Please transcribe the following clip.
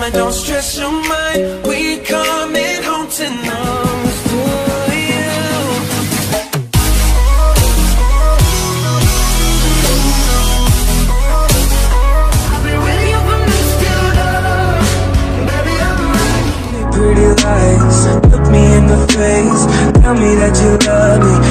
Mama, don't stress your mind, we coming home tonight for you. I'll be with you from dusk till dawn, baby, I'm right. Pretty lies, look me in the face, tell me that you love me.